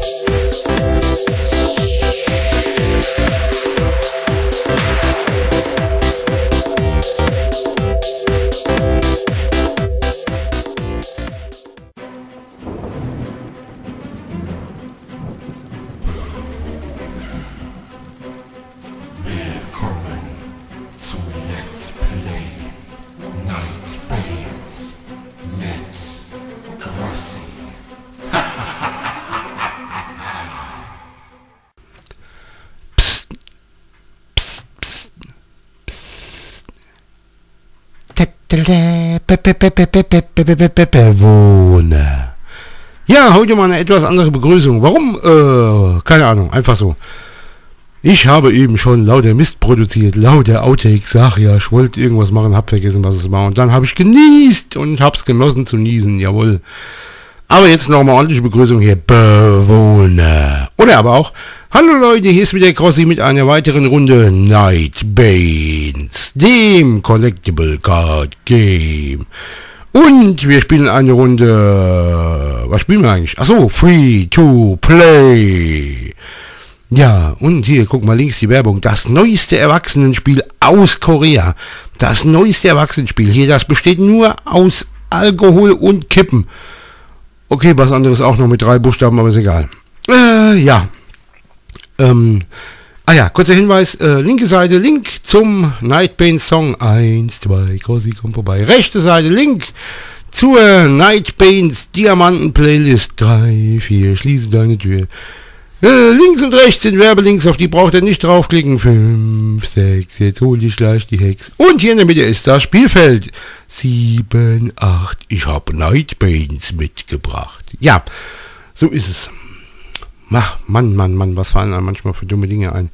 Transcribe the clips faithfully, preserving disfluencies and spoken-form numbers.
Bewohner. Ja, heute mal eine etwas andere Begrüßung. Warum? Äh, keine Ahnung, einfach so. Ich habe eben schon lauter Mist produziert, lauter Outtakes. Ach ja, ich wollte irgendwas machen, hab vergessen, was es war. Und dann habe ich genießt und hab's genossen zu niesen, jawohl. Aber jetzt nochmal ordentliche Begrüßung hier. Bewohner. Oder aber auch, hallo Leute, hier ist wieder Crossi mit einer weiteren Runde Nightbanes, dem Collectible Card Game. Und wir spielen eine Runde, was spielen wir eigentlich? Achso, Free to Play. Ja, und hier, guck mal links die Werbung. Das neueste Erwachsenenspiel aus Korea. Das neueste Erwachsenenspiel. Hier, das besteht nur aus Alkohol und Kippen. Okay, was anderes auch noch mit drei Buchstaben, aber ist egal. Äh, ja. Ähm, ah ja, kurzer Hinweis. Äh, linke Seite, Link zum Nightbanes Song. eins, zwei, Crossi, komm vorbei. Rechte Seite, Link zur Nightbanes Diamanten Playlist. drei, vier, schließe deine Tür. Äh, links und rechts sind Werbelinks, auf die braucht ihr nicht draufklicken. fünf, sechs, jetzt hol ich gleich die Hex. Und hier in der Mitte ist das Spielfeld. sieben, acht, ich habe Nightbanes mitgebracht. Ja, so ist es. Ach, Mann, Mann, Mann, was fallen einem manchmal für dumme Dinge ein.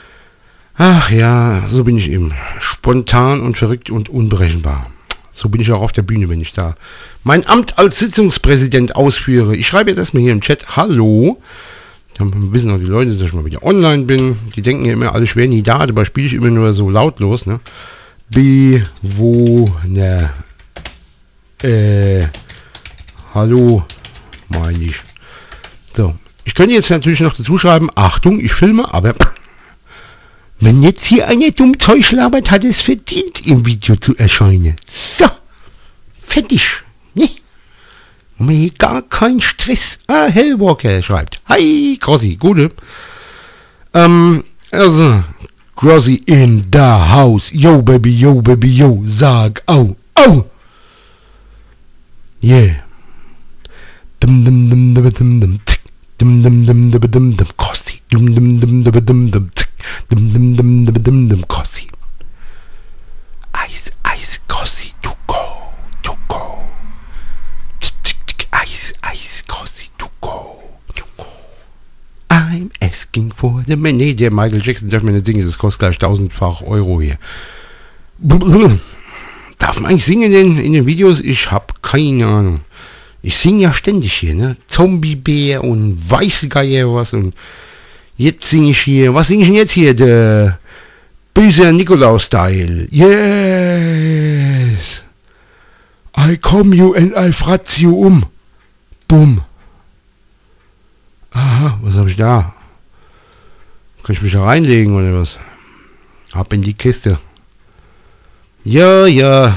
Ach ja, so bin ich eben. Spontan und verrückt und unberechenbar. So bin ich auch auf der Bühne, wenn ich da mein Amt als Sitzungspräsident ausführe. Ich schreibe jetzt erstmal hier im Chat, hallo. Dann wissen auch die Leute, dass ich mal wieder online bin. Die denken ja immer, alle schwer nie da, dabei spiele ich immer nur so lautlos, ne? Bewohner. Äh, hallo, meine ich. So, ich könnte jetzt natürlich noch dazu schreiben, Achtung, ich filme, aber wenn jetzt hier einer dumm Zeug labert, hat es verdient, im Video zu erscheinen. So, fertig, ne? Mir gar kein Stress. Ah, Hellwalker schreibt. Hi, Crossi, gute. Ähm, also, Crossi in the house. Yo, baby, yo, baby, yo. Sag, au, au. Yeah. Dum, dum, dum, dum, dum, dum, tick. Dum, dum, dum, dum, dum, dum, Crossi. Dum, dum, dum, dum, dum, dum, tick. Dum, dum, dum, dum, dum, dum, Crossi. Eis, Eis, Crossi, to go, to go. I'm asking for the man. Nee, der Michael Jackson darf mir nicht singen, das kostet gleich tausendfach Euro hier. Darf man eigentlich singen in, in den Videos? Ich hab keine Ahnung. Ich singe ja ständig hier, ne? Zombiebär und Weißgeier was und jetzt singe ich hier. Was singe ich denn jetzt hier? Der böse Nikolaus-Style. Yes! I come you and I fratz you um. Bumm. Aha, was habe ich da? Kann ich mich da reinlegen oder was? Ab in die Kiste. Ja, ja.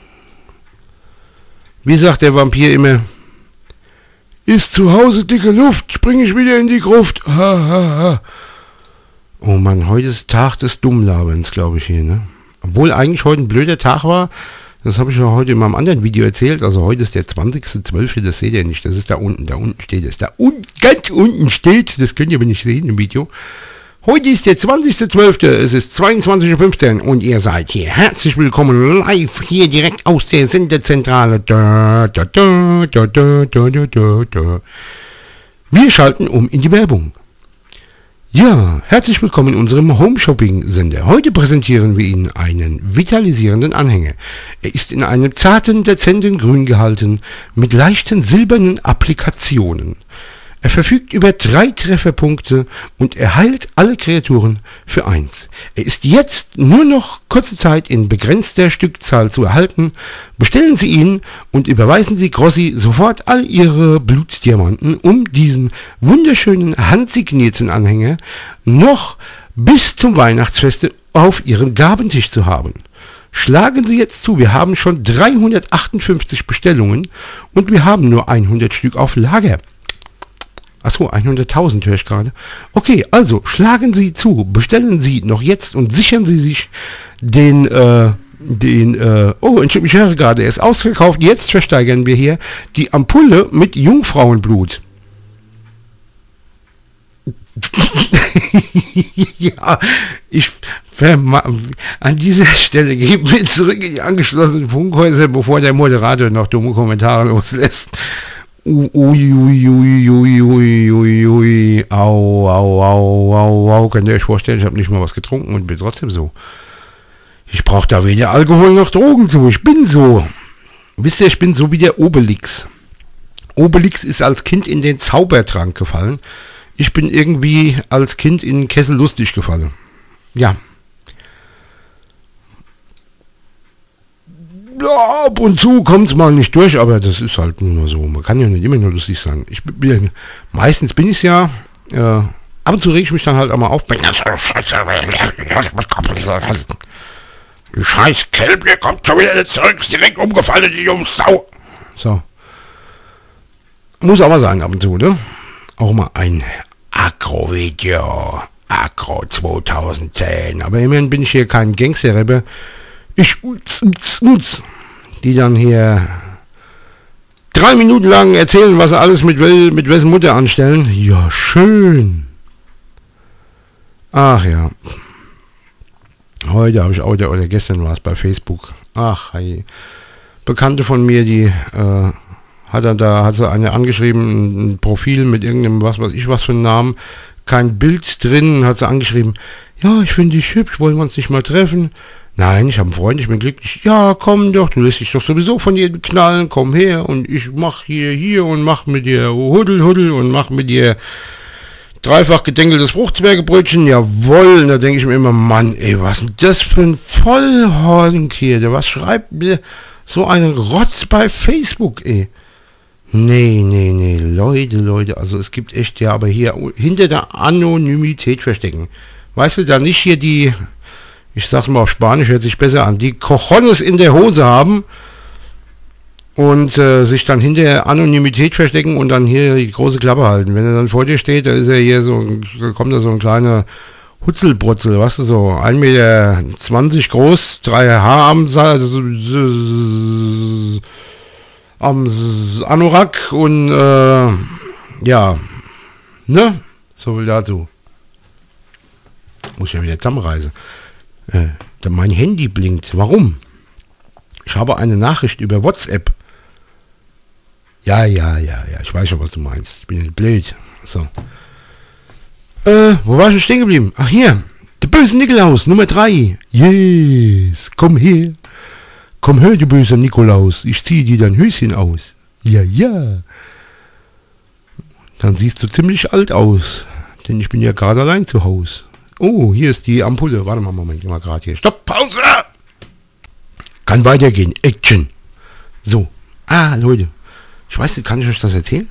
Wie sagt der Vampir immer? Ist zu Hause dicke Luft, springe ich wieder in die Gruft. Ha, ha, ha. Oh Mann, heute ist Tag des Dummlaberns, glaube ich hier, ne? Obwohl eigentlich heute ein blöder Tag war. Das habe ich ja heute in meinem anderen Video erzählt. Also heute ist der zwanzigste zwölfte Das seht ihr nicht. Das ist da unten. Da unten steht es. Da unten, ganz unten steht. Das könnt ihr aber nicht sehen im Video. Heute ist der zwanzigste zwölfte Es ist zweiundzwanzig Uhr fünfzehn und ihr seid hier. Herzlich willkommen live hier direkt aus der Sendezentrale. Da, da, da, da, da, da, da, da. Wir schalten um in die Werbung. Ja, herzlich willkommen in unserem Home-Shopping-Sender. Heute präsentieren wir Ihnen einen vitalisierenden Anhänger. Er ist in einem zarten, dezenten Grün gehalten, mit leichten silbernen Applikationen. Er verfügt über drei Trefferpunkte und er heilt alle Kreaturen für eins. Er ist jetzt nur noch kurze Zeit in begrenzter Stückzahl zu erhalten. Bestellen Sie ihn und überweisen Sie Grossi sofort all Ihre Blutdiamanten, um diesen wunderschönen handsignierten Anhänger noch bis zum Weihnachtsfeste auf Ihrem Gabentisch zu haben. Schlagen Sie jetzt zu, wir haben schon dreihundertachtundfünfzig Bestellungen und wir haben nur hundert Stück auf Lager. Achso, hunderttausend höre ich gerade. Okay, also schlagen Sie zu, bestellen Sie noch jetzt und sichern Sie sich den, äh, den, äh, oh, ich höre gerade, er ist ausverkauft, jetzt versteigern wir hier die Ampulle mit Jungfrauenblut. Ja, ich an dieser Stelle geben wir zurück in die angeschlossenen Funkhäuser, bevor der Moderator noch dumme Kommentare loslässt. Ui, ui, ui, ui, ui, ui, ui, au, au, au, au, au. Könnt ihr euch vorstellen, ich habe nicht mal was getrunken und bin trotzdem so. Ich brauche da weder Alkohol noch Drogen zu. Ich bin so. Wisst ihr, ich bin so wie der Obelix. Obelix ist als Kind in den Zaubertrank gefallen. Ich bin irgendwie als Kind in den Kessel lustig gefallen. Ja. Ja, ab und zu kommt es mal nicht durch, aber das ist halt nur so. Man kann ja nicht immer nur lustig sein. Ich bin, meistens bin ich es ja. Äh, ab und zu reg ich mich dann halt auch mal auf. Die scheiß Kelb, der kommt schon wieder zurück, ist direkt umgefallen, die Jungs Sau. So. Muss aber sein ab und zu, ne? Auch mal ein Agro-Video. Agro zweitausendzehn. Aber immerhin bin ich hier kein Gangster-Rapper. Ich, die dann hier drei Minuten lang erzählen, was sie alles mit, wel, mit wessen Mutter anstellen. Ja, schön. Ach ja. Heute habe ich auch, oder gestern war es bei Facebook. Ach, hey. Bekannte von mir, die äh, hat er da, hat sie eine angeschrieben, ein Profil mit irgendeinem, was weiß ich, was für einen Namen, kein Bild drin, hat sie angeschrieben, ja, ich finde dich hübsch, wollen wir uns nicht mal treffen? Nein, ich habe einen Freund, ich bin glücklich. Ja, komm doch, du lässt dich doch sowieso von jedem knallen, komm her und ich mach hier, hier und mach mit dir Huddel, Huddel und mach mit dir dreifach gedenkeltes Fruchtzwergebrötchen, jawohl. Und da denke ich mir immer, Mann, ey, was ist denn das für ein Vollhonk hier, der was schreibt mir so einen Rotz bei Facebook, ey. Nee, nee, nee, Leute, Leute, also es gibt echt, ja, aber hier hinter der Anonymität verstecken. Weißt du, da nicht hier die, ich sag's mal auf Spanisch, hört sich besser an, die Cojones in der Hose haben und äh, sich dann hinter der Anonymität verstecken und dann hier die große Klappe halten. Wenn er dann vor dir steht, da ist er hier so, da kommt da so ein kleiner Hutzelbrutzel, weißt du, so ein Meter zwanzig groß, drei Haar am Seil, am Anorak und äh, ja, ne? So viel dazu. Muss ich ja wieder zusammenreisen. Äh, mein Handy blinkt. Warum? Ich habe eine Nachricht über WhatsApp. Ja, ja, ja, ja. Ich weiß schon, was du meinst. Ich bin nicht blöd. So. Äh, wo war ich denn stehen geblieben? Ach, hier. Der böse Nikolaus, Nummer drei. Yes. Komm her. Komm her, du böser Nikolaus. Ich ziehe dir dein Höschen aus. Ja, ja. Dann siehst du ziemlich alt aus. Denn ich bin ja gerade allein zu Hause. Oh, hier ist die Ampulle. Warte mal, Moment, mal gerade hier. Stopp, Pause! Kann weitergehen. Action. So. Ah, Leute. Ich weiß nicht, kann ich euch das erzählen?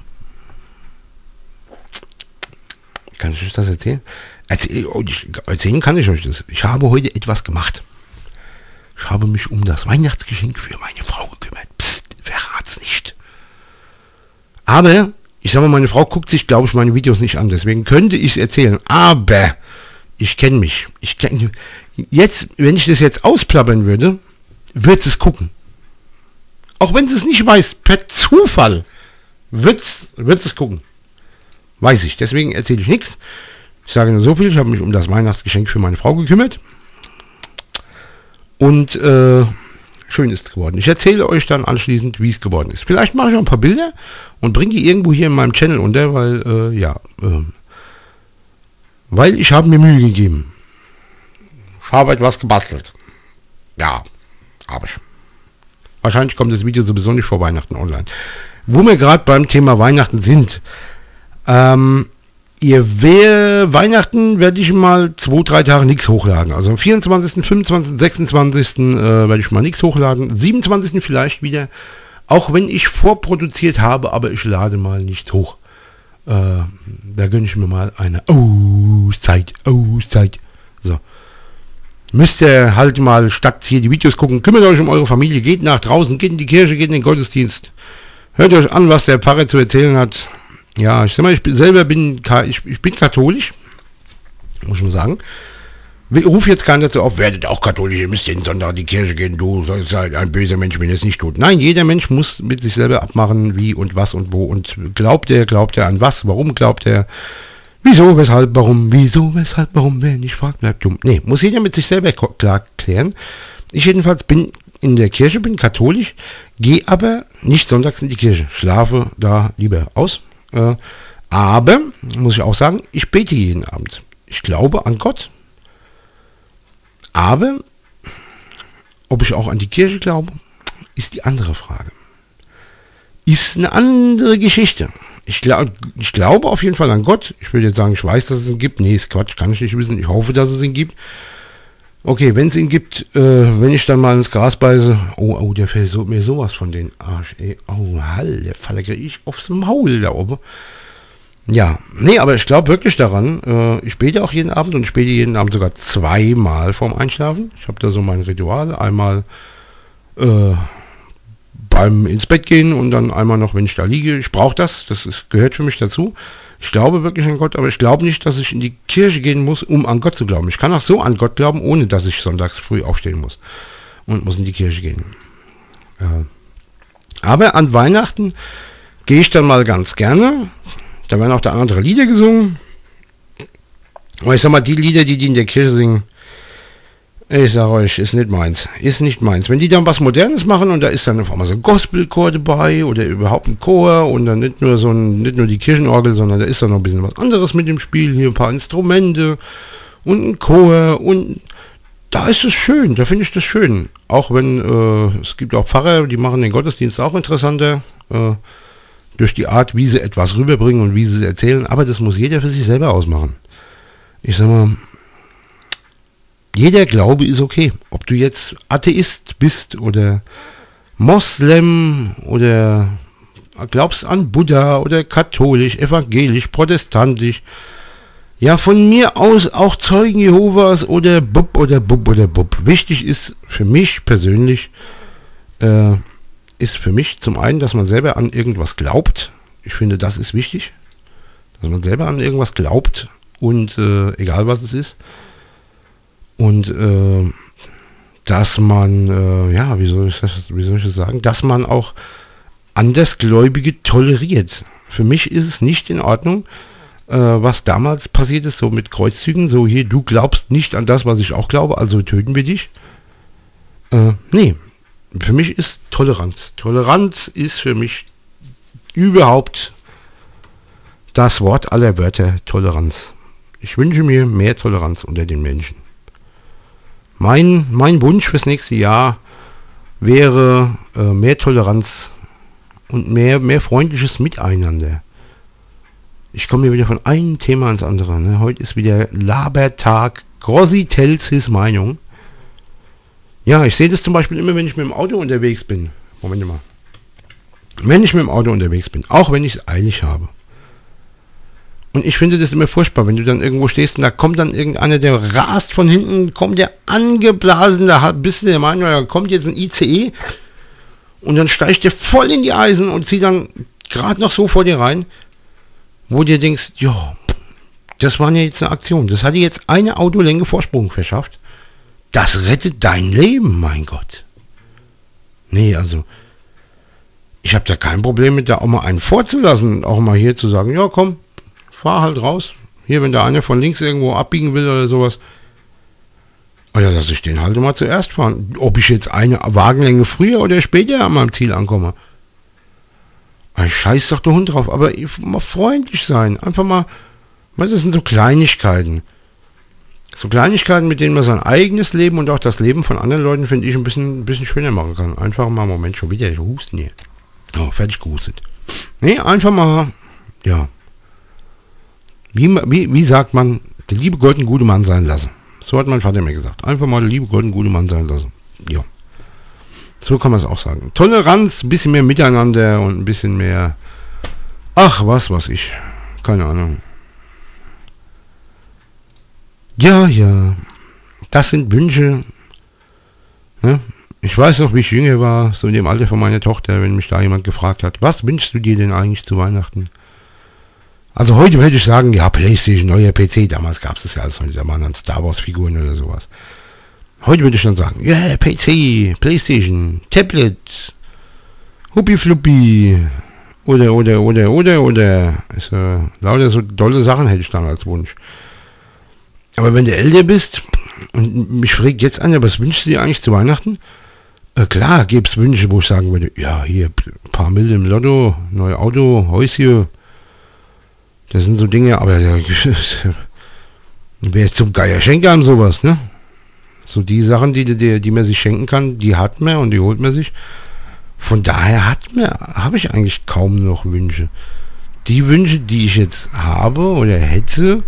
Kann ich euch das erzählen? Erzähl, oh, ich, erzählen kann ich euch das. Ich habe heute etwas gemacht. Ich habe mich um das Weihnachtsgeschenk für meine Frau gekümmert. Psst, verrat's nicht. Aber, ich sag mal, meine Frau guckt sich, glaube ich, meine Videos nicht an. Deswegen könnte ich es erzählen. Aber ich kenne mich. Ich kenne jetzt, wenn ich das jetzt ausplappern würde, wird es gucken. Auch wenn sie es nicht weiß, per Zufall wird es gucken. Weiß ich. Deswegen erzähle ich nichts. Ich sage nur so viel. Ich habe mich um das Weihnachtsgeschenk für meine Frau gekümmert. Und äh, schön ist es geworden. Ich erzähle euch dann anschließend, wie es geworden ist. Vielleicht mache ich auch ein paar Bilder und bringe die irgendwo hier in meinem Channel unter, weil, äh, ja, äh, weil ich habe mir Mühe gegeben. Ich habe etwas gebastelt. Ja, habe ich. Wahrscheinlich kommt das Video sowieso nicht vor Weihnachten online. Wo wir gerade beim Thema Weihnachten sind. Ähm, ihr wer Weihnachten werde ich mal zwei, drei Tage nichts hochladen. Also am vierundzwanzigsten, fünfundzwanzigsten, sechsundzwanzigsten Äh, werde ich mal nichts hochladen. siebenundzwanzigsten vielleicht wieder. Auch wenn ich vorproduziert habe, aber ich lade mal nichts hoch. Äh, da gönne ich mir mal eine Auszeit. Auszeit. So. Müsst ihr halt mal statt hier die Videos gucken. Kümmert euch um eure Familie. Geht nach draußen. Geht in die Kirche. Geht in den Gottesdienst. Hört euch an, was der Pfarrer zu erzählen hat. Ja, ich sag mal, ich bin, selber bin, ich, ich bin katholisch, muss ich mal sagen. Ich rufe jetzt keinen dazu auf, werdet auch katholisch, ihr müsst jeden Sonntag in die Kirche gehen, du sollst halt ein böser Mensch, bin jetzt nicht tot. Nein, jeder Mensch muss mit sich selber abmachen, wie und was und wo. Und glaubt er, glaubt er an was, warum glaubt er, wieso, weshalb, warum, wieso, weshalb, warum, wer nicht fragt, bleibt dumm. Nee, muss jeder mit sich selber klar klären. Ich jedenfalls bin in der Kirche, bin katholisch, gehe aber nicht sonntags in die Kirche, schlafe da lieber aus. Äh, aber, muss ich auch sagen, ich bete jeden Abend. Ich glaube an Gott. Aber, ob ich auch an die Kirche glaube, ist die andere Frage. Ist eine andere Geschichte. Ich, glaub, ich glaube auf jeden Fall an Gott. Ich würde jetzt sagen, ich weiß, dass es ihn gibt. Nee, ist Quatsch, kann ich nicht wissen. Ich hoffe, dass es ihn gibt. Okay, wenn es ihn gibt, äh, wenn ich dann mal ins Gras beiße, oh, oh, der fällt so, mir sowas von den Arsch, ey, oh, Hall, der Falle kriege ich aufs Maul da oben. Ja, nee, aber ich glaube wirklich daran, äh, ich bete auch jeden Abend und ich bete jeden Abend sogar zweimal vorm Einschlafen. Ich habe da so mein Ritual, einmal äh, beim ins Bett gehen und dann einmal noch, wenn ich da liege. Ich brauche das, das ist, gehört für mich dazu. Ich glaube wirklich an Gott, aber ich glaube nicht, dass ich in die Kirche gehen muss, um an Gott zu glauben. Ich kann auch so an Gott glauben, ohne dass ich sonntags früh aufstehen muss und muss in die Kirche gehen. Ja. Aber an Weihnachten gehe ich dann mal ganz gerne. Da werden auch da andere Lieder gesungen. Aber ich sag mal, die Lieder, die die in der Kirche singen, ich sage euch, ist nicht meins. Ist nicht meins. Wenn die dann was Modernes machen und da ist dann auf einmal so ein Gospelchor dabei oder überhaupt ein Chor und dann nicht nur so ein, nicht nur die Kirchenorgel, sondern da ist dann noch ein bisschen was anderes mit dem Spiel, hier ein paar Instrumente und ein Chor und da ist es schön, da finde ich das schön. Auch wenn, äh, es gibt auch Pfarrer, die machen den Gottesdienst auch interessanter, äh, durch die Art, wie sie etwas rüberbringen und wie sie es erzählen, aber das muss jeder für sich selber ausmachen. Ich sag mal, jeder Glaube ist okay. Ob du jetzt Atheist bist oder Moslem oder glaubst an Buddha oder katholisch, evangelisch, protestantisch. Ja, von mir aus auch Zeugen Jehovas oder Bub oder Bub oder Bub. Wichtig ist für mich persönlich, äh, ist für mich zum einen, dass man selber an irgendwas glaubt. Ich finde, das ist wichtig. Dass man selber an irgendwas glaubt und äh, egal was es ist. Und äh, dass man, äh, ja, wie soll, ich das, wie soll ich das sagen, dass man auch Andersgläubige toleriert. Für mich ist es nicht in Ordnung, äh, was damals passiert ist, so mit Kreuzzügen, so hier, du glaubst nicht an das, was ich auch glaube, also töten wir dich. Äh, nee, für mich ist Toleranz. Toleranz ist für mich überhaupt das Wort aller Wörter, Toleranz. Ich wünsche mir mehr Toleranz unter den Menschen. Mein, mein Wunsch fürs nächste Jahr wäre äh, mehr Toleranz und mehr, mehr freundliches Miteinander. Ich komme hier wieder von einem Thema ins andere. Ne? Heute ist wieder Labertag. Grossi tells his Meinung. Ja, ich sehe das zum Beispiel immer, wenn ich mit dem Auto unterwegs bin. Moment mal. Wenn ich mit dem Auto unterwegs bin, auch wenn ich es eilig habe. Und ich finde das immer furchtbar, wenn du dann irgendwo stehst und da kommt dann irgendeiner, der rast von hinten, kommt der angeblasen, da bist du der Meinung, da kommt jetzt ein I C E und dann steigt der voll in die Eisen und zieht dann gerade noch so vor dir rein, wo du denkst, ja, das war ja jetzt eine Aktion, das hat dir jetzt eine Autolänge Vorsprung verschafft, das rettet dein Leben, mein Gott. Nee, also, ich habe da kein Problem mit, da auch mal einen vorzulassen, auch mal hier zu sagen, ja komm, fahr halt raus. Hier, wenn da einer von links irgendwo abbiegen will oder sowas. Oh ja, lass ich den halt mal zuerst fahren. Ob ich jetzt eine Wagenlänge früher oder später an meinem Ziel ankomme. Ich scheiß doch der Hund drauf. Aber mal freundlich sein. Einfach mal, das sind so Kleinigkeiten. So Kleinigkeiten, mit denen man sein eigenes Leben und auch das Leben von anderen Leuten, finde ich, ein bisschen, ein bisschen schöner machen kann. Einfach mal, Moment, schon wieder husten hier. Oh, fertig gehustet. Nee, einfach mal, ja. Wie, wie, wie sagt man, der liebe Gott ein guter Mann sein lassen. So hat mein Vater mir gesagt. Einfach mal der liebe Gott ein guter Mann sein lassen. Ja. So kann man es auch sagen. Toleranz, ein bisschen mehr Miteinander und ein bisschen mehr... Ach, was weiß ich. Keine Ahnung. Ja, ja. Das sind Wünsche. Ne? Ich weiß noch, wie ich jünger war, so in dem Alter von meiner Tochter, wenn mich da jemand gefragt hat, was wünschst du dir denn eigentlich zu Weihnachten? Also heute würde ich sagen, ja, PlayStation, neuer P C. Damals gab es das ja alles noch, da waren dann Star Wars Figuren oder sowas. Heute würde ich dann sagen, ja, yeah, P C, PlayStation, Tablet, Huppi Fluppi, oder, oder, oder, oder, oder. Ist, äh, lauter so tolle Sachen hätte ich dann als Wunsch. Aber wenn du älter bist und mich fragt jetzt an, ja, was wünschst du dir eigentlich zu Weihnachten? Äh, klar, gibt es Wünsche, wo ich sagen würde, ja, hier, ein paar Mille im Lotto, neue Auto, Häuschen. Das sind so Dinge, aber ja, wer zum Geier schenkt einem sowas, ne? So die Sachen, die, die, die man sich schenken kann, die hat man und die holt man sich. Von daher hat man, habe ich eigentlich kaum noch Wünsche. Die Wünsche, die ich jetzt habe oder hätte,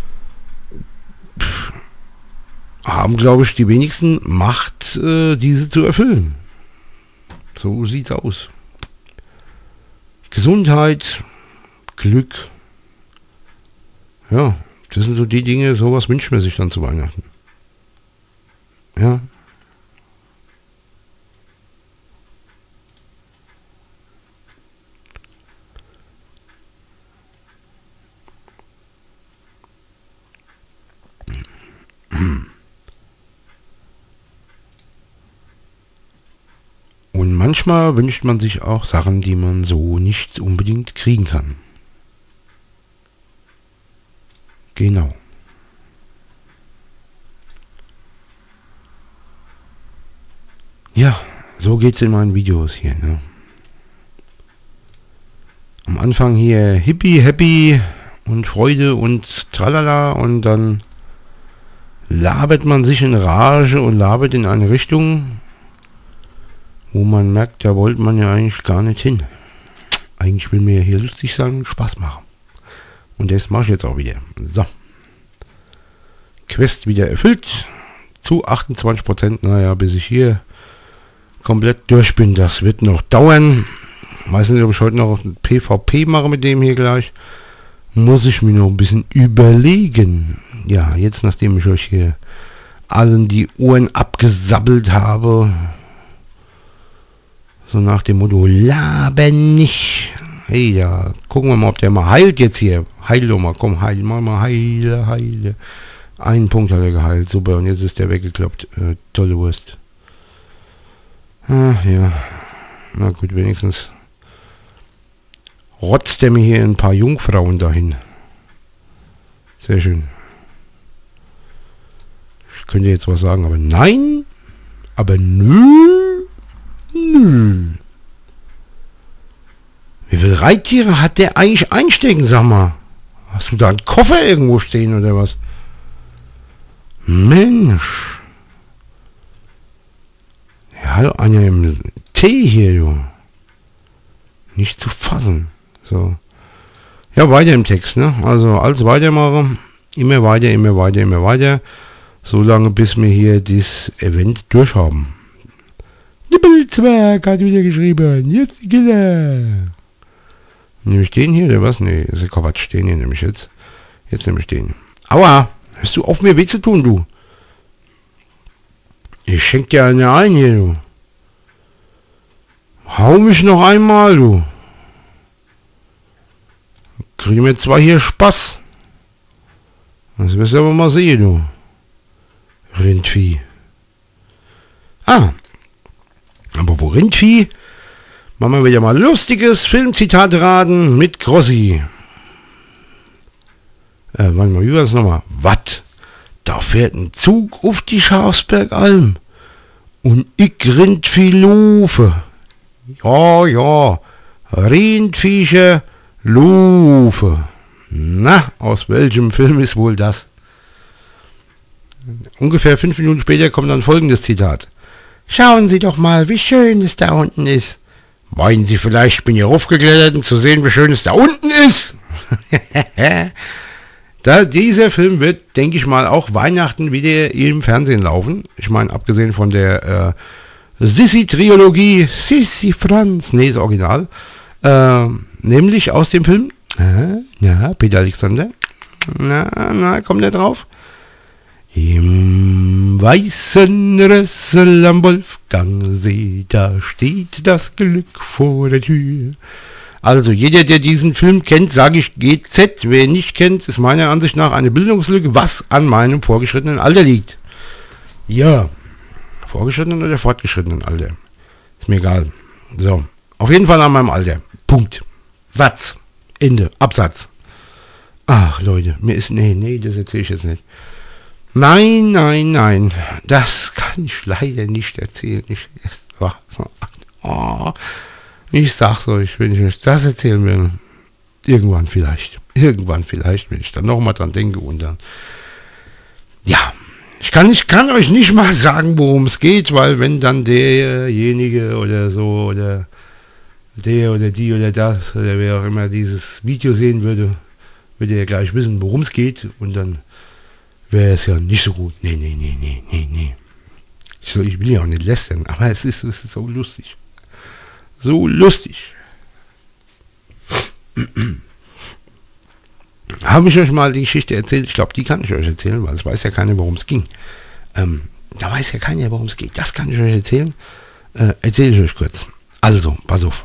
pff, haben, glaube ich, die wenigsten Macht, äh, diese zu erfüllen. So sieht's aus. Gesundheit, Glück. Ja, das sind so die Dinge, sowas wünscht man sich dann zu Weihnachten. Ja. Und manchmal wünscht man sich auch Sachen, die man so nicht unbedingt kriegen kann. Genau. Ja, so geht's in meinen Videos hier. Ne? Am Anfang hier Hippie, Happy und Freude und Tralala und dann labert man sich in Rage und labert in eine Richtung, wo man merkt, da wollte man ja eigentlich gar nicht hin. Eigentlich will mir hier lustig sein und Spaß machen. Und das mache ich jetzt auch wieder. So. Quest wieder erfüllt. Zu achtundzwanzig Prozent. Naja, bis ich hier komplett durch bin. Das wird noch dauern. Weiß nicht, ob ich heute noch ein PvP mache mit dem hier gleich. Muss ich mir noch ein bisschen überlegen. Ja, jetzt nachdem ich euch hier allen die Ohren abgesabbelt habe. So nach dem Motto, laber nicht. Hey, ja, gucken wir mal, ob der mal heilt jetzt hier. Heil doch mal, komm, heil, mal mal, heile, heile. Einen Punkt hat er geheilt, super, und jetzt ist der weggekloppt. Äh, tolle Wurst. Ach ja, na gut, wenigstens rotzt er mir hier ein paar Jungfrauen dahin. Sehr schön. Ich könnte jetzt was sagen, aber nein, aber nö, nö. Wie viele Reittiere hat der eigentlich einstecken, sag mal? Hast du da einen Koffer irgendwo stehen oder was? Mensch. Ja, hallo, einer im Tee hier, du. Nicht zu fassen. So. Ja, weiter im Text, ne? Also, alles weitermachen. Immer weiter, immer weiter, immer weiter. So lange, bis wir hier das Event durchhaben. Nippelzwerg hat wieder geschrieben. Jetzt die Killer. Nehme ich den hier oder was? Nee, ist ja Quatsch. Den hier nehme ich jetzt. Jetzt nehme ich den. Aua! Hörst du auf, mir weh zu tun, du? Ich schenk dir eine ein hier, du. Hau mich noch einmal, du. Kriegen wir zwar hier Spaß. Das wirst du aber mal sehen, du. Rindvieh. Ah. Aber wo Rindvieh? Machen wir wieder mal lustiges Filmzitat raten mit Grossi. Äh, warte mal, wie war das nochmal? Was? Da fährt ein Zug auf die Schafsbergalm. Und ich Rindvieh laufe. Ja, ja. Rindviecher laufe. Na, aus welchem Film ist wohl das? Ungefähr fünf Minuten später kommt dann folgendes Zitat. Schauen Sie doch mal, wie schön es da unten ist. Meinen Sie vielleicht, ich bin hier hochgeklettert, um zu sehen, wie schön es da unten ist? Da, dieser Film wird, denke ich mal, auch Weihnachten wieder im Fernsehen laufen. Ich meine, abgesehen von der äh, Sissi-Trilogie, Sissi Franz, nee, ist original. Äh, nämlich aus dem Film, äh, ja, Peter Alexander, na, na, kommt der drauf? Im weißen Rüssel am Wolfgangsee, da steht das Glück vor der Tür. Also jeder, der diesen Film kennt, sage ich G Z. Wer ihn nicht kennt, ist meiner Ansicht nach eine Bildungslücke, was an meinem vorgeschrittenen Alter liegt. Ja, vorgeschrittenen oder fortgeschrittenen Alter? Ist mir egal. So, auf jeden Fall an meinem Alter. Punkt. Satz. Ende. Absatz. Ach Leute, mir ist... Nee, nee, das erzähle ich jetzt nicht. Nein, nein, nein. Das kann ich leider nicht erzählen. Ich, oh, ich sag's euch, wenn ich euch das erzählen will, irgendwann vielleicht. Irgendwann vielleicht, wenn ich dann nochmal dran denke und dann... Ja, ich kann, ich kann euch nicht mal sagen, worum es geht, weil wenn dann derjenige oder so oder der oder die oder das oder wer auch immer dieses Video sehen würde, würde er gleich wissen, worum es geht und dann wäre es ja nicht so gut. Nee, nee, nee, nee, nee, nee. Ich, so, ich will ja auch nicht lästern, aber es ist, es ist so lustig. So lustig. Habe ich euch mal die Geschichte erzählt? Ich glaube, die kann ich euch erzählen, weil es weiß ja keiner, worum es ging. Ähm, da weiß ja keiner, worum es geht. Das kann ich euch erzählen. Äh, erzähle ich euch kurz. Also, pass auf.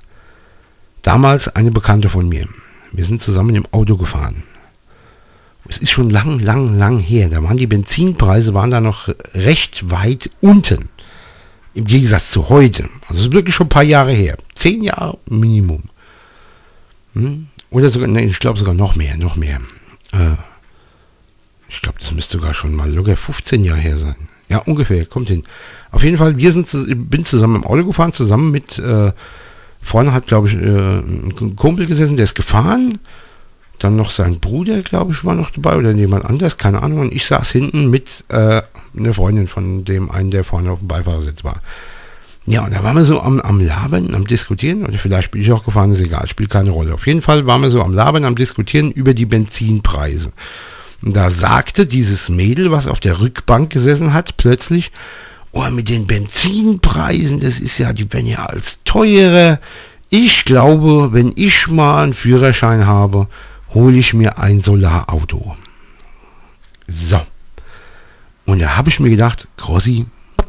Damals eine Bekannte von mir. Wir sind zusammen im Auto gefahren. Es ist schon lang, lang, lang her. Da waren die Benzinpreise waren da noch recht weit unten. Im Gegensatz zu heute. Also es ist wirklich schon ein paar Jahre her. Zehn Jahre Minimum. Hm? Oder sogar, ne, ich glaube sogar noch mehr, noch mehr. Äh, ich glaube, das müsste sogar schon mal locker fünfzehn Jahre her sein. Ja, ungefähr, kommt hin. Auf jeden Fall, wir sind, bin zusammen im Auto gefahren, zusammen mit, äh, vorne hat, glaube ich, äh, ein Kumpel gesessen, der ist gefahren. Dann noch sein Bruder, glaube ich, war noch dabei oder jemand anders, keine Ahnung. Und ich saß hinten mit äh, einer Freundin von dem einen, der vorne auf dem Beifahrersitz war. Ja, und da waren wir so am, am Labern, am Diskutieren, oder vielleicht bin ich auch gefahren, ist egal, spielt keine Rolle. Auf jeden Fall waren wir so am Labern, am Diskutieren über die Benzinpreise. Und da sagte dieses Mädel, was auf der Rückbank gesessen hat, plötzlich, oh, mit den Benzinpreisen, das ist ja, die werden ja als teurer. Ich glaube, wenn ich mal einen Führerschein habe, hole ich mir ein Solarauto. So. Und da habe ich mir gedacht, Grossi,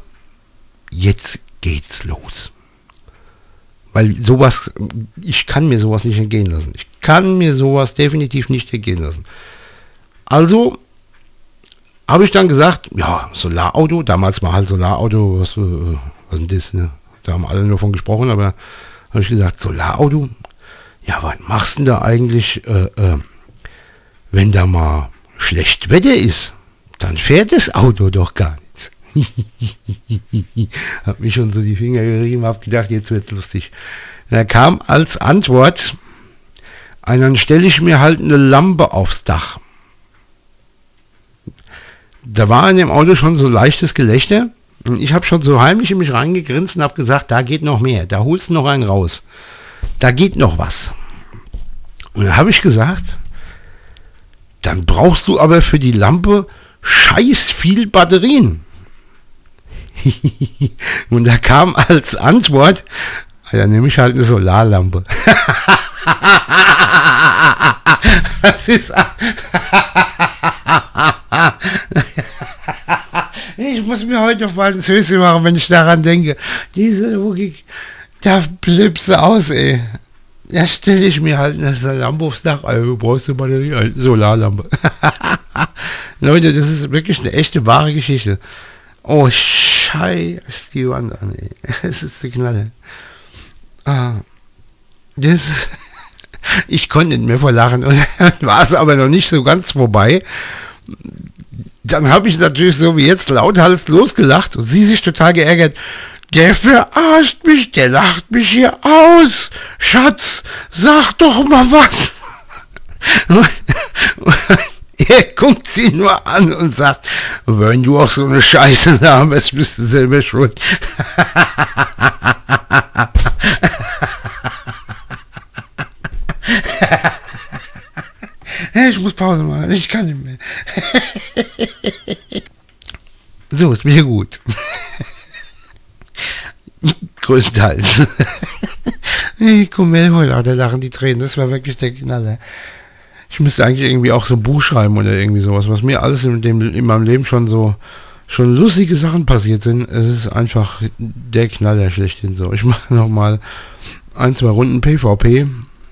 jetzt geht's los. Weil sowas, ich kann mir sowas nicht entgehen lassen. Ich kann mir sowas definitiv nicht entgehen lassen. Also habe ich dann gesagt, ja, Solarauto, damals war halt Solarauto, was, was ist das, ne? Da haben alle nur von gesprochen, aber habe ich gesagt, Solarauto, ja, was machst du denn da eigentlich, äh, äh, wenn da mal schlecht Wetter ist? Dann fährt das Auto doch gar nicht. Hab mich schon so die Finger gerieben, hab gedacht, jetzt wird's lustig. Da kam als Antwort, dann stelle ich mir halt eine Lampe aufs Dach. Da war in dem Auto schon so leichtes Gelächter und ich habe schon so heimlich in mich reingegrinst und habe gesagt, da geht noch mehr, da holst du noch einen raus. Da geht noch was. Und dann habe ich gesagt, dann brauchst du aber für die Lampe scheiß viel Batterien. Und da kam als Antwort, ja, nehme ich halt eine Solarlampe. Das ist... Ich muss mir heute noch mal ins Höschen machen, wenn ich daran denke. Diese Logik, da bliebst du aus, ey. Da stelle ich mir halt eine Lampe aufs Dach. Also brauchst du Batterie, eine Solarlampe. Leute, das ist wirklich eine echte, wahre Geschichte. Oh, scheiße, die Wand an, ey. Das ist die Knalle. Ah, das... Ich konnte nicht mehr vor Lachen. Und dann war es aber noch nicht so ganz vorbei. Dann habe ich natürlich so wie jetzt lauthals losgelacht und sie sich total geärgert. Der verarscht mich, der lacht mich hier aus. Schatz, sag doch mal was. Und er guckt sie nur an und sagt, wenn du auch so eine Scheiße labst, bist du selber schuld. ich muss Pause machen, ich kann nicht mehr. So, ist mir gut. Größtenteils. Ich komme mir wohl lauter lachen die Tränen, das war wirklich der Knaller. Ich müsste eigentlich irgendwie auch so ein Buch schreiben oder irgendwie sowas, was mir alles in, dem, in meinem Leben schon so, schon lustige Sachen passiert sind. Es ist einfach der Knaller schlechthin so. Ich mache nochmal ein, zwei Runden P V P.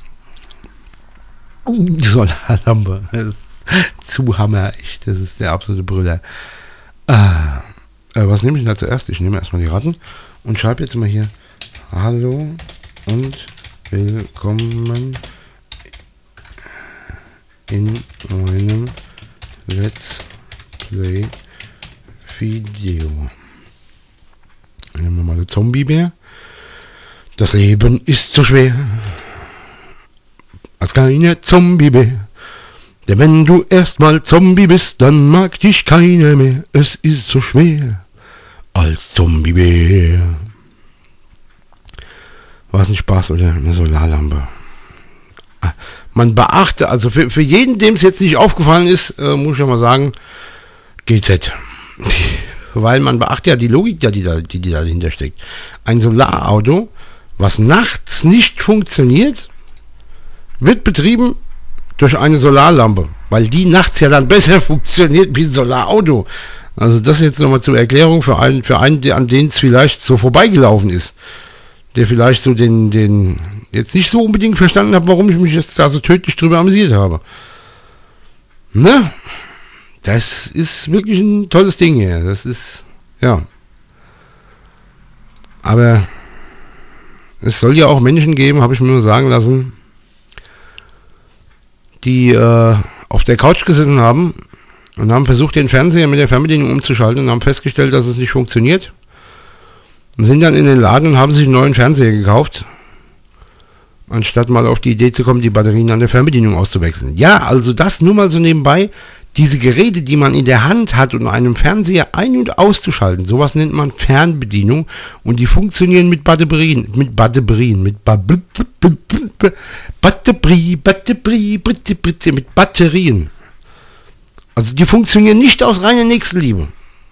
Die Solarlampe. Zu Hammer, echt. Das ist der absolute Brüller. Ah, äh, was nehme ich denn da zuerst? Ich nehme erstmal die Ratten und schreibe jetzt mal hier Hallo und willkommen in meinem Let's Play Video. Nehmen wir mal den Zombiebär. Das Leben ist so schwer als keine Zombiebär. Denn wenn du erstmal Zombie bist, dann mag dich keiner mehr. Es ist so schwer als Zombiebär. War es ein Spaß oder eine Solarlampe? Man beachte, also für, für jeden, dem es jetzt nicht aufgefallen ist, äh, muss ich ja mal sagen, G Z. Weil man beachtet ja die Logik, die, da, die, die dahinter steckt. Ein Solarauto, was nachts nicht funktioniert, wird betrieben durch eine Solarlampe, weil die nachts ja dann besser funktioniert wie ein Solarauto. Also das jetzt nochmal zur Erklärung für einen, für einen, der, an den es vielleicht so vorbeigelaufen ist, der vielleicht so den, den jetzt nicht so unbedingt verstanden hat, warum ich mich jetzt da so tödlich drüber amüsiert habe. Ne? Das ist wirklich ein tolles Ding hier. Das ist, ja. Aber es soll ja auch Menschen geben, habe ich mir nur sagen lassen, die äh, auf der Couch gesessen haben und haben versucht, den Fernseher mit der Fernbedienung umzuschalten und haben festgestellt, dass es nicht funktioniert. Und sind dann in den Laden und haben sich einen neuen Fernseher gekauft, anstatt mal auf die Idee zu kommen, die Batterien an der Fernbedienung auszuwechseln. Ja, also das nur mal so nebenbei. Diese Geräte, die man in der Hand hat, um einen Fernseher ein- und auszuschalten, sowas nennt man Fernbedienung und die funktionieren mit Batterien, mit Batterien, mit ba Batterie, Batterie, Batterie, mit Batterien. Also die funktionieren nicht aus reiner Nächstenliebe.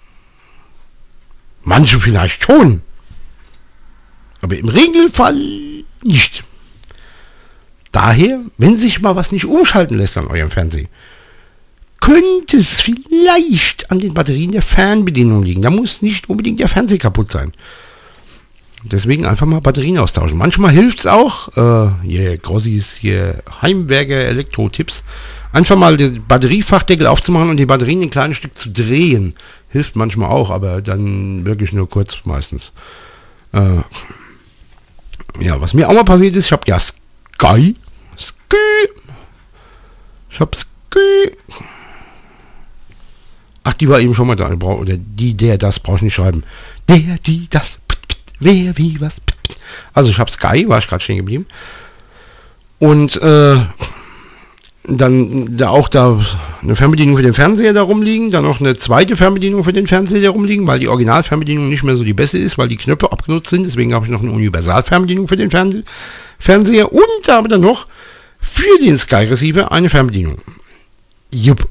Manche vielleicht schon, aber im Regelfall nicht. Daher, wenn sich mal was nicht umschalten lässt an eurem Fernseher, könnte es vielleicht an den Batterien der Fernbedienung liegen. Da muss nicht unbedingt der Fernseher kaputt sein. Deswegen einfach mal Batterien austauschen. Manchmal hilft es auch, äh, hier Grossis, hier Heimwerker, Elektro-Tipps, einfach mal den Batteriefachdeckel aufzumachen und die Batterien ein kleines Stück zu drehen. Hilft manchmal auch, aber dann wirklich nur kurz meistens. Äh, ja, was mir auch mal passiert ist, ich habe ja Sky, Sky, ich habe Sky, ach, die war eben schon mal da, oder die, der, das, brauche ich nicht schreiben. Der, die, das, wer, wie, was. Also ich habe Sky, war ich gerade stehen geblieben. Und äh, dann da auch da eine Fernbedienung für den Fernseher da rumliegen, dann noch eine zweite Fernbedienung für den Fernseher da rumliegen, weil die Originalfernbedienung nicht mehr so die beste ist, weil die Knöpfe abgenutzt sind. Deswegen habe ich noch eine Universalfernbedienung für den Fernse Fernseher und da habe dann noch für den Sky Receiver eine Fernbedienung. Jupp.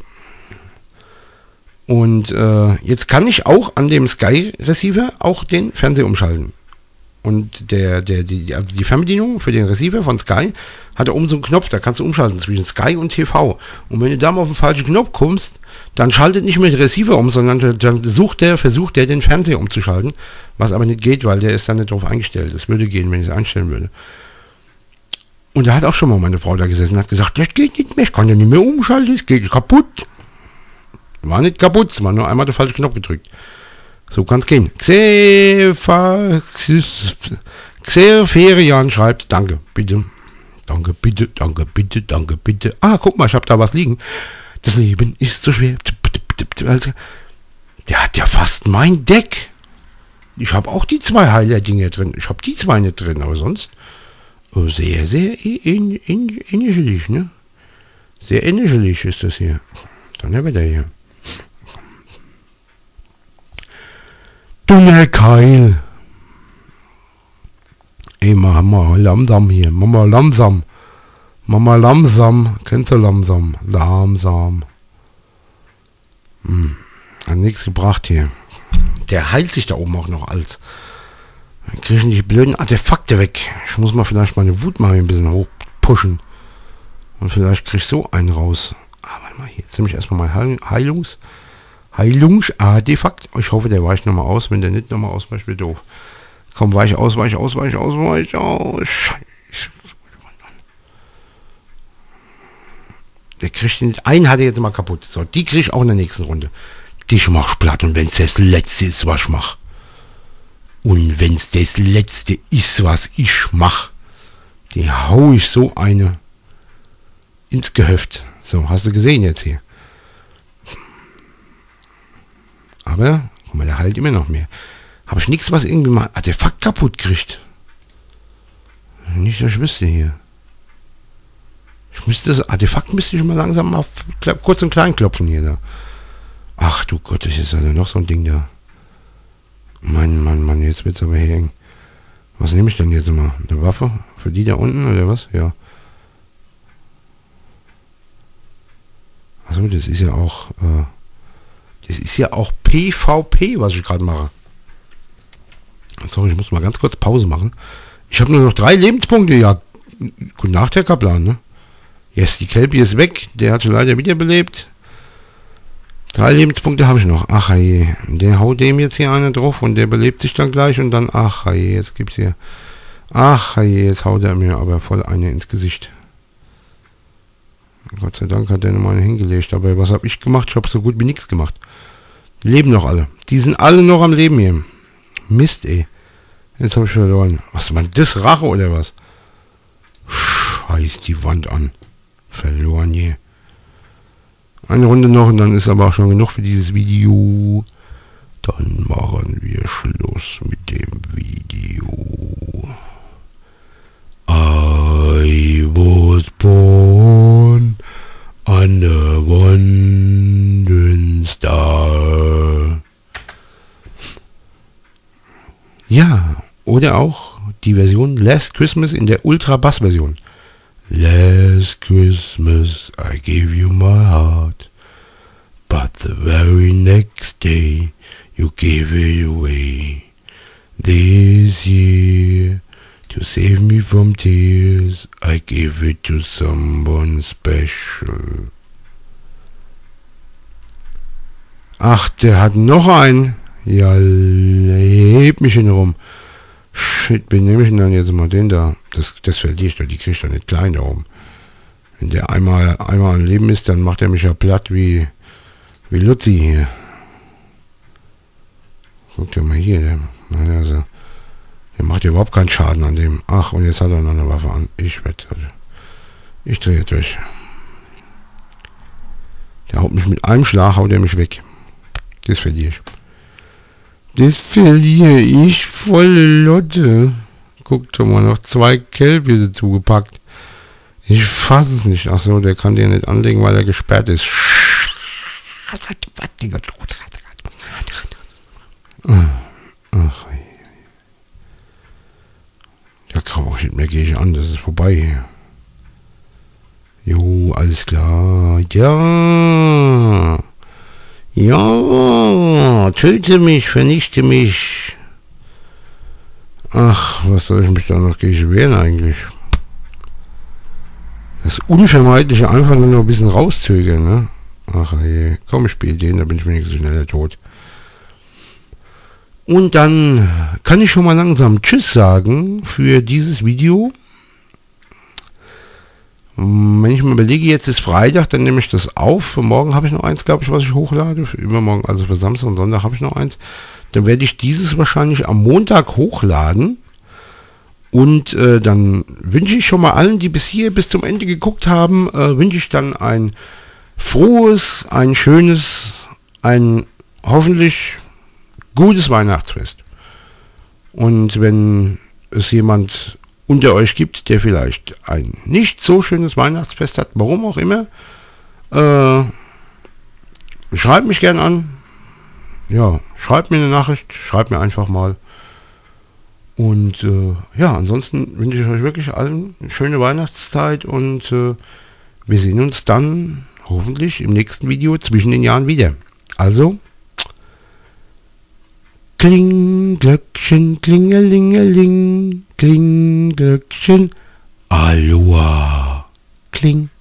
Und äh, jetzt kann ich auch an dem Sky Receiver auch den Fernseher umschalten. Und der, der, die, also die Fernbedienung für den Receiver von Sky hat da oben so einen Knopf, da kannst du umschalten zwischen Sky und T V. Und wenn du da mal auf den falschen Knopf kommst, dann schaltet nicht mehr der Receiver um, sondern dann sucht der, versucht der den Fernseher umzuschalten, was aber nicht geht, weil der ist dann nicht drauf eingestellt. Das würde gehen, wenn ich es einstellen würde. Und da hat auch schon mal meine Frau da gesessen und hat gesagt, das geht nicht mehr, ich kann ja nicht mehr umschalten, es geht kaputt. War nicht kaputt, es war nur einmal der falsche Knopf gedrückt. So kann es gehen. Xerferian schreibt, danke, bitte. Danke, bitte, danke, bitte, danke, bitte. Ah, guck mal, ich habe da was liegen. Das Leben ist so schwer. Der hat ja fast mein Deck. Ich habe auch die zwei Highlight-Dinger drin. Ich habe die zwei nicht drin, aber sonst oh, sehr, sehr ähnlich, ne? Sehr ähnlich ist das hier. Dann haben wir da hier. Dünner Keil. Ey, mach mal langsam hier. Mach mal langsam. Mama langsam. Kennst du langsam? Langsam. Hm. Hat nichts gebracht hier. Der heilt sich da oben auch noch als. Dann kriegen die blöden Artefakte weg. Ich muss mal vielleicht meine Wut mal ein bisschen hochpushen. Und vielleicht krieg ich so einen raus. Ah, warte mal, hier. Jetzt nehme ich erstmal mein Heilungs... Heilungs-Artefakt. Ich hoffe, der weicht nochmal aus. Wenn der nicht nochmal ausweicht, wird doof. Komm, weich aus, weich aus, weich aus, weich aus. Scheiße. Der kriegt den nicht. Einen hat er jetzt mal kaputt. So, die kriege ich auch in der nächsten Runde. Dich mach ich platt. Und wenn es das letzte ist, was ich mach. Und wenn es das letzte ist, was ich mach, die hau ich so eine ins Gehöft. So, hast du gesehen jetzt hier. Aber, guck mal, der heilt immer noch mehr. Habe ich nichts, was irgendwie mal Artefakt kaputt kriegt. Nicht, dass ich wüsste hier. Ich müsste das Artefakt müsste ich mal langsam mal kurz und klein klopfen hier da. Ach du Gott, das ist also noch so ein Ding da. Mann, Mann, Mann, jetzt wird es aber hier eng. Was nehme ich denn jetzt mal? Eine Waffe? Für die da unten oder was? Ja. Achso, das ist ja auch... Äh, das ist ja auch PvP, was ich gerade mache. Sorry, ich muss mal ganz kurz Pause machen. Ich habe nur noch drei Lebenspunkte. Ja, gute Nacht, Herr Kaplan, ne? Yes, die Kelpie ist weg. Der hat schon leider wiederbelebt. Drei Lebenspunkte habe ich noch. Ach je, der haut dem jetzt hier eine drauf und der belebt sich dann gleich und dann, ach je, jetzt gibt's hier. Ach je, jetzt haut er mir aber voll eine ins Gesicht. Gott sei Dank hat der nochmal eine hingelegt. Aber was habe ich gemacht? Ich habe so gut wie nichts gemacht. Die leben noch alle. Die sind alle noch am Leben hier. Mist, ey. Jetzt habe ich verloren. Was war das? Rache oder was? Scheiß die Wand an. Verloren hier. Eine Runde noch und dann ist aber auch schon genug für dieses Video. Dann machen wir Schluss mit dem Video. I was born on a wandering star. Ja, oder auch die Version Last Christmas in der Ultra-Bass-Version. Last Christmas I gave you my heart, but the very next day you gave it away. This year, to save me from tears, I give it to someone special. Ach, der hat noch einen. Ja, heb mich hin rum. Shit, wen nehme ich denn dann jetzt mal den da? Das, das verliere ich doch, die kriege ich doch nicht klein da oben. Wenn der einmal, einmal am Leben ist, dann macht er mich ja platt wie, wie Luzi hier. Guck dir mal hier, der, also, der macht ja überhaupt keinen Schaden an dem. Ach, und jetzt hat er noch eine Waffe an. Ich wette, ich drehe durch. Der haut mich mit einem Schlag, haut er mich weg. Das verliere ich. Das verliere ich volle Lotte. Guck doch mal, noch zwei Kelpie dazu gepackt. Ich fasse es nicht. Ach so, der kann den nicht anlegen, weil er gesperrt ist. Ach, ja, kaum nicht mehr gehe ich an. Das ist vorbei hier. Jo, alles klar. Ja. Ja, töte mich, vernichte mich. Ach, was soll ich mich da noch gegen wehren eigentlich? Das Unvermeidliche einfach nur noch ein bisschen rauszögern, ne? Ach je, komm, ich spiele den, da bin ich wenigstens schneller tot. Und dann kann ich schon mal langsam Tschüss sagen für dieses Video. Wenn ich mir überlege, jetzt ist Freitag, dann nehme ich das auf. Für morgen habe ich noch eins, glaube ich, was ich hochlade. Für übermorgen, also für Samstag und Sonntag habe ich noch eins. Dann werde ich dieses wahrscheinlich am Montag hochladen. Und äh, dann wünsche ich schon mal allen, die bis hier, bis zum Ende geguckt haben, äh, wünsche ich dann ein frohes, ein schönes, ein hoffentlich gutes Weihnachtsfest. Und wenn es jemand unter euch gibt, der vielleicht ein nicht so schönes Weihnachtsfest hat, warum auch immer, äh, schreibt mich gern an. Ja, schreibt mir eine Nachricht, schreibt mir einfach mal. Und äh, ja, ansonsten wünsche ich euch wirklich allen eine schöne Weihnachtszeit und äh, wir sehen uns dann hoffentlich im nächsten Video zwischen den Jahren wieder. Also, Kling, Glöckchen, Klingelingeling, Kling, Glöckchen, Aloha, Kling.